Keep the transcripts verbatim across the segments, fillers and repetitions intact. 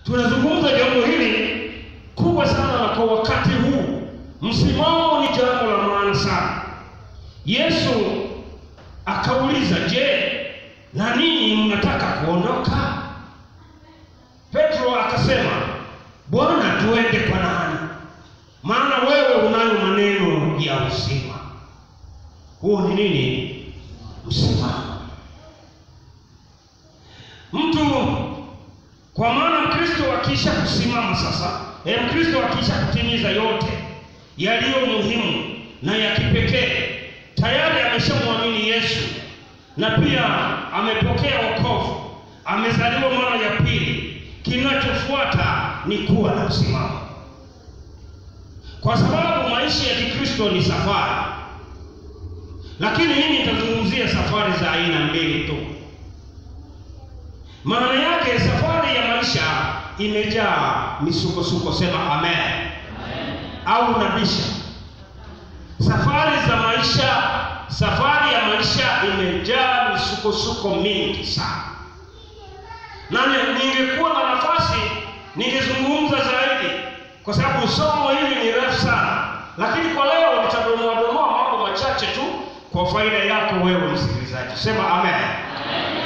Tunazungumza jambo hili kubwa sana na kwa wakati huu. Msimamo ni jambo la maana sana. Yesu akauliza, je, na ninyi mnataka kuondoka? Petro akasema, Bwana, tuende kwa nani? Maana wewe unayo maneno ya uzima. Huo ni nini? Msimamo. Mtu, kwa maana Kristo akisha kusimama sasa, eh, Kristo akisha kutimiza yote yaliyo muhimu na ya kipekee, tayari ameshamwamini Yesu na pia amepokea wokovu, amezaliwa mara ya pili. Kinachofuata ni kuwa na msimamo, kwa sababu maisha ya Kikristo ni safari. Lakini mimi nitazungumzia safari za aina mbili tu. Maana yake safari ya maisha imejaa misukosuko. Sema amen, amen. Au nabisha. Safari za maisha, safari ya maisha imejaa misukosuko mingi sana. Na ningekuwa na nafasi ningezungumza zaidi, kwa sababu somo hili ni refu sana. Lakini kwa leo nitadonoa donoa mambo machache tu kwa faida yako wewe msikilizaji. Sema amen, amen.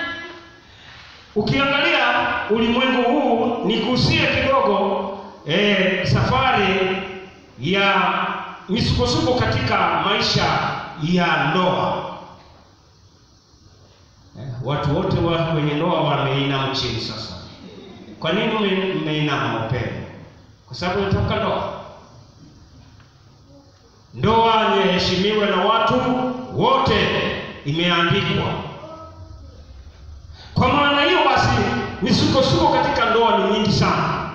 Ukiangalia ulimwengu huu, nigusie kidogo eh, safari ya misukosuko katika maisha ya ndoa. Eh, watu wote wa kwenye ndoa wameinama chini sasa. Kwa nini mmeinama mapema? Kwa sababu inatoka ndoa. Ndoa iheshimiwe na watu wote, imeandikwa. Kwa maana hiyo basi, misukosuko katika ndoa ni nyingi sana.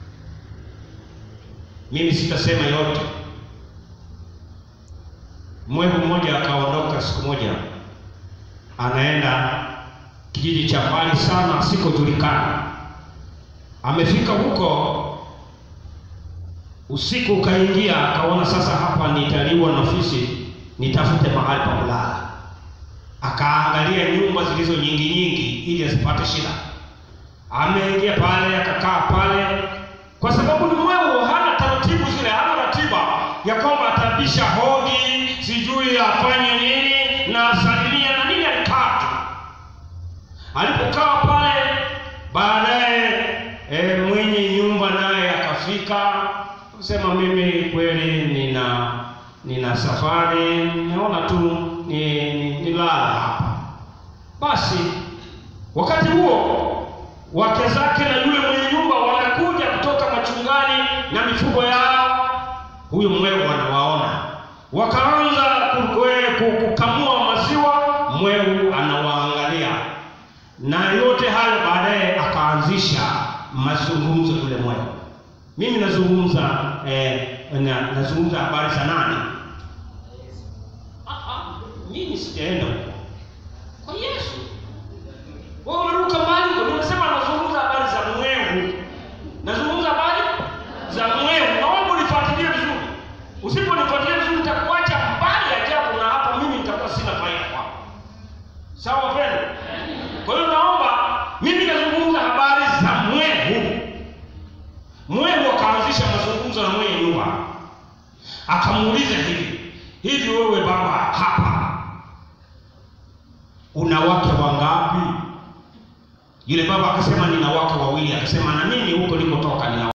Mimi sitasema yote. Mwehu mmoja akaondoka siku moja, anaenda kijiji cha mbali sana asikojulikana. Amefika huko, usiku ukaingia, akaona sasa hapa nitaliwa na fisi, nitafute mahali pa kulala. Akaangalia nyumba zilizo nyingi nyingi ili asipate shida. Ameingia pale, akakaa pale, kwa sababu ni mwehu, hana taratibu zile, hana ratiba ya kwamba atabisha hodi, sijui afanye nini na salimia na nini. Alikaa tu. Alipokaa pale, baadaye e, mwenye nyumba naye akafika, kusema mimi kweli nina nina safari, naona tu ni, ni, ni lala hapa. Basi wakati huo wake zake na yule mwenye nyumba wanakuja kutoka machungani na mifugo yao. Huyo mwehu anawaona, wakaanza kukamua maziwa. Mwehu anawaangalia, na yote hayo baadaye akaanzisha mazungumzo yule mwehu. Mimi nazungumza eh, na, nazungumza habari za nani? Ah ah, mimi sijaenda huko. Kwa Yesu. Wewe umeruka mbali huko. Nimesema nazungumza habari za mwehu. Nazungumza habari za mwehu. Naomba unifuatilie vizuri. Usiponifuatilia vizuri nitakuacha mbali ajabu, na hapo mimi nitakuwa sina faida kwako. Sawa wapendwa? Kwa hiyo naomba, mimi nazungumza habari za mwehu. Mwehu akaanzisha mazungumzo na mwenye nyumba. Akamuuliza hivi, hivi wewe baba hapa una wake wangapi? Yule baba akasema nina wake wawili. Akasema na mimi huko nilikotoka